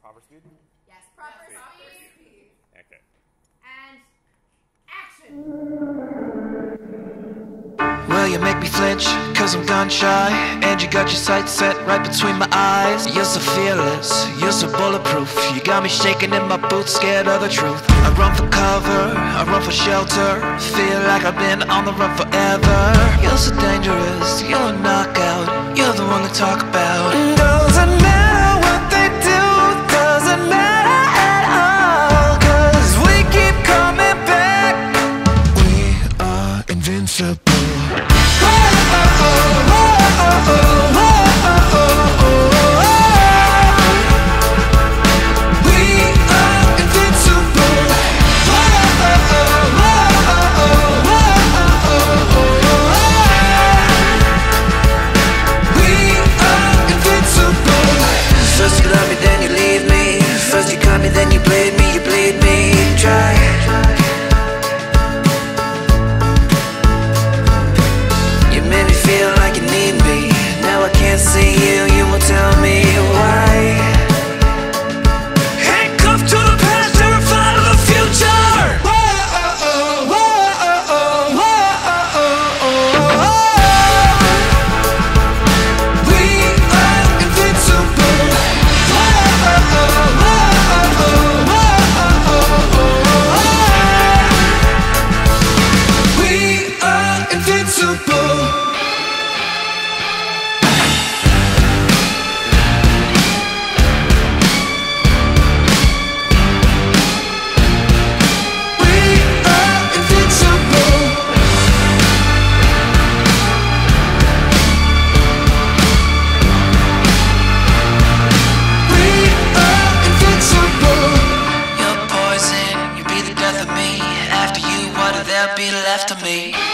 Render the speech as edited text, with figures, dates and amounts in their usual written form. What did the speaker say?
proper speed? Yes, proper speed. Okay. And action! Well, you make me flinch, cause I'm gun shy. And you got your sights set right between my eyes. You're so fearless, you're so bulletproof. You got me shaking in my boots, scared of the truth. I run for cover, I run for shelter. Feel like I've been on the run forever. You're so dangerous, you're a knockout. You're the one to talk about. Doesn't matter what they do, doesn't matter at all. Cause we keep coming back. We are invincible. First you love me, then you leave me. First you cut me, then you bleed me. You bleed me dry. You made me feel like you need me. Now I can't see you, you won't tell me why. Handcuffed to the past, terrified of the future. Be left of me.